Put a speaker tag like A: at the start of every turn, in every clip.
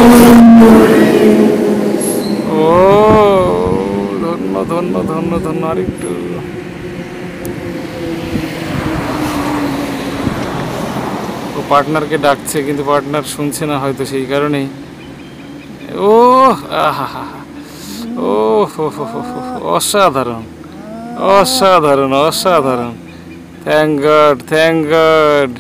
A: ও ধন্য ধন্য ধন্য ধন্য। আরেকটু ও পার্টনারকে ডাকছে, কিন্তু পার্টনার শুনছে না হয়তো, সেই কারণেই। ও আহা, ও অসাধারণ অসাধারণ অসাধারণ। Thank God, thank God.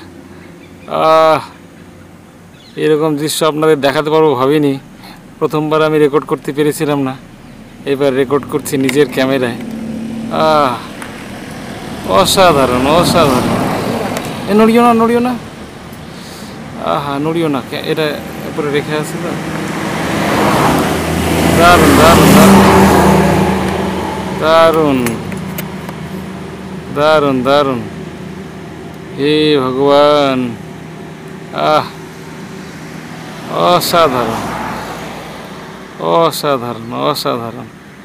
A: এরকম দৃশ্য আপনাদের দেখাতে পারবো ভাবিনি। প্রথমবার আমি রেকর্ড করতে পেরেছিলাম না, এবার রেকর্ড করছি নিজের ক্যামেরায়। অসাধারণ অসাধারণ। এ নড়িও না, নড়িও না, আহা নড়িও না, এটা উপরে রেখে আছে তো। দারুণ দারুণ দারুণ দারুণ দারুণ। হে ভগবান, অসাধারণ অসাধারণ অসাধারণ।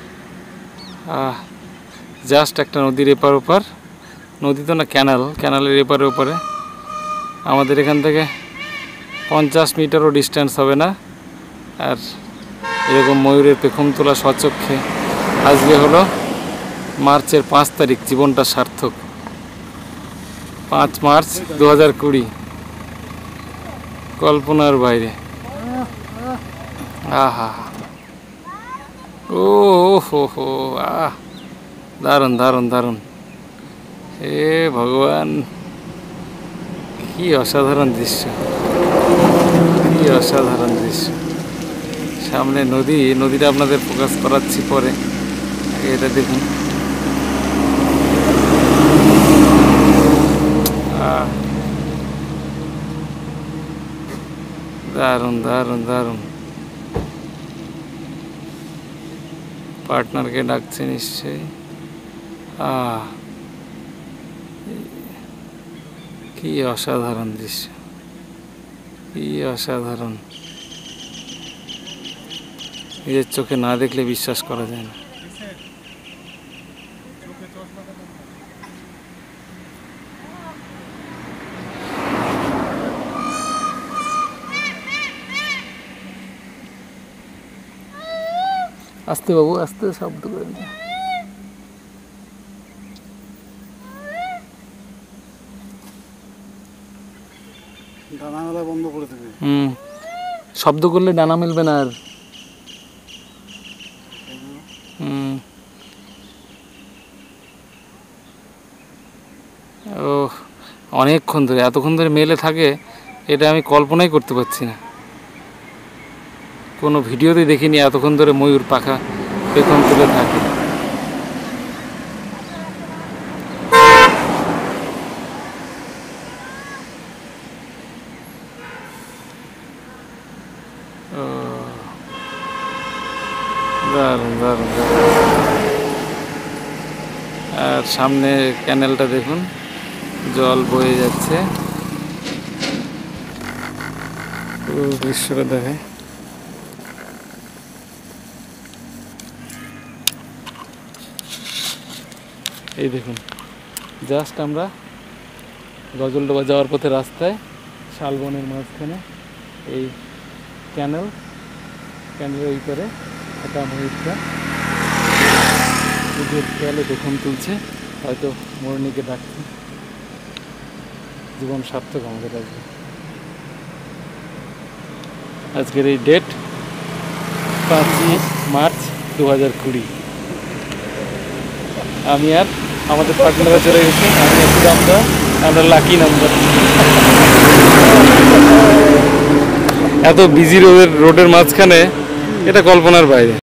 A: জাস্ট একটা নদীর এপার ওপার, নদী তো না, ক্যানাল, ক্যানালের এপারে ওপারে। আমাদের এখান থেকে 50 মিটারও ডিস্টেন্স হবে না। আর এরকম ময়ূরের পেখম তোলা স্বচক্ষে আজকে হলো মার্চের 5 তারিখ। জীবনটা সার্থক। 5 মার্চ 2020, কল্পনার বাইরে। আহা, ও হো হো, দারুণ দারুণ দারুণ। হে ভগবান, কি অসাধারণ দৃশ্য, কি অসাধারণ দৃশ্য। সামনে নদী, নদীটা আপনাদের ফোকাস করাচ্ছি পরে। এটা দেখুন, দারুণ দারুণ দারুণ। পার্টনারকে ডাকছে নিশ্চয়ই। কি অসাধারণ দৃশ্য, কি অসাধারণ। নিজের চোখে না দেখলে বিশ্বাস করা যায় না। আস্তে বাবু, আস্তে, শব্দ করে না।
B: ডানা মেলা বন্ধ করে দেবে।
A: শব্দ করলে ডানা মেলবে না আর। ও অনেকক্ষণ ধরে, এতক্ষণ ধরে মেলে থাকে, এটা আমি কল্পনাই করতে পারছি না। কোনো ভিডিওতে দেখিনি এতক্ষণ ধরে ময়ূর পাখা পেখম তুলে থাকে। দারুণ দারুণ দারুণ। আর সামনে ক্যানেলটা দেখুন, জল বয়ে যাচ্ছে। দৃশ্যটা দেখে এই দেখুন, জাস্ট আমরা গজলডোবা যাওয়ার পথে রাস্তায়, শালবনের মাঝখানে এই ক্যানেলের ওই পারে একটা ময়ূরটা নিজের খেয়ালে পেখম তুলছে, হয়তো মোরনিকে ডাকছে। জীবন সার্থক আমাদের আজকে। আজকের এই ডেট 5 মার্চ 2020। আমি আর আমাদের পার্টনাররা চলে গেছে, আমি একটু আমরা লাকি নাম্বার। এত বিজি রোডের মাঝখানে, এটা কল্পনার বাইরে।